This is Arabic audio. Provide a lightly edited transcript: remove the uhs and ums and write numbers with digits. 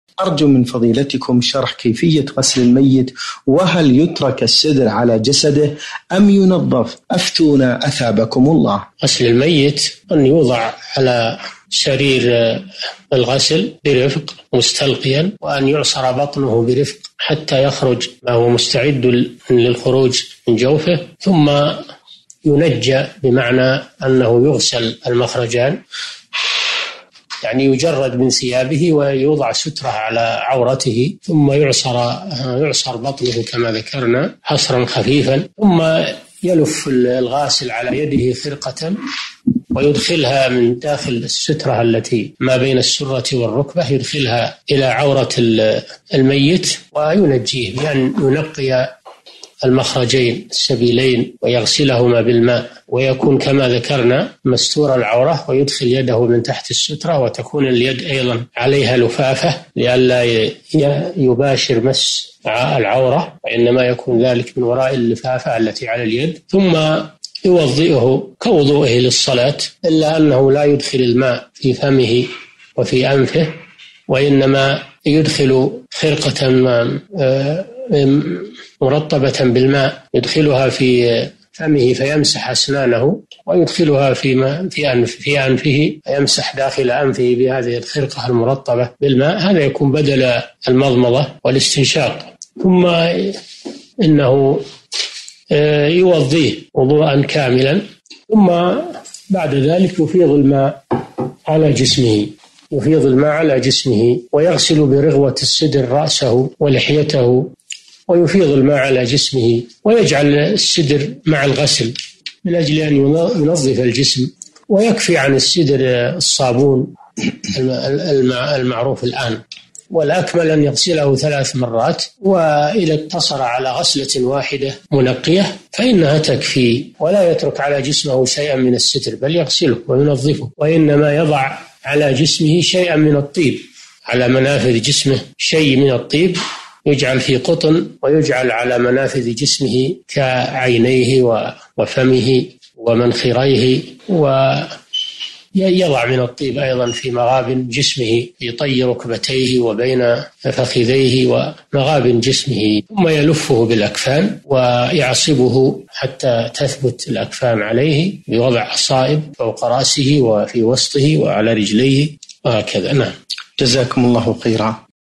أرجو من فضيلتكم شرح كيفية غسل الميت، وهل يترك السدر على جسده أم ينظف؟ أفتونا أثابكم الله. غسل الميت أن يوضع على سرير الغسل برفق مستلقيا، وأن يعصر بطنه برفق حتى يخرج ما هو مستعد للخروج من جوفه، ثم ينجى بمعنى أنه يغسل المخرجان، يعني يجرد من ثيابه ويوضع سترة على عورته، ثم يعصر بطنه كما ذكرنا عصرا خفيفا، ثم يلف الغاسل على يده خرقة ويدخلها من داخل السترة التي ما بين السرة والركبة، يدخلها إلى عورة الميت وينجيه بأن ينقي المخرجين السبيلين ويغسلهما بالماء، ويكون كما ذكرنا مستور العورة، ويدخل يده من تحت السترة، وتكون اليد أيضا عليها لفافة لئلا يباشر مس العورة، وإنما يكون ذلك من وراء اللفافة التي على اليد. ثم يوضئه كوضوئه للصلاة، إلا أنه لا يدخل الماء في فمه وفي أنفه، وإنما يدخل خرقة مرطبة بالماء يدخلها في فمه فيمسح أسنانه، ويدخلها في أنفه فيمسح داخل أنفه بهذه الخرقة المرطبة بالماء. هذا يكون بدل المضمضة والاستنشاق. ثم إنه يوضيه وضوءا كاملا، ثم بعد ذلك يفيض الماء على جسمه ويغسل برغوة السدر رأسه ولحيته، ويفيض الماء على جسمه، ويجعل السدر مع الغسل من أجل أن ينظف الجسم. ويكفي عن السدر الصابون المعروف الآن، والأكمل أن يغسله 3 مرات، وإذا اقتصر على غسلة واحدة منقية فإنها تكفي، ولا يترك على جسمه شيئا من الستر، بل يغسله وينظفه، وإنما يضع على جسمه شيئا من الطيب، على منافذ جسمه شيء من الطيب يجعل في قطن، ويجعل على منافذ جسمه كعينيه وفمه ومنخريه، ويضع من الطيب أيضا في مغاب جسمه، يطي ركبتيه وبين فخذيه ومغاب جسمه، ثم يلفه بالأكفان ويعصبه حتى تثبت الأكفان عليه بوضع عصائب فوق رأسه وفي وسطه وعلى رجليه وهكذا. نعم. جزاكم الله خيرا.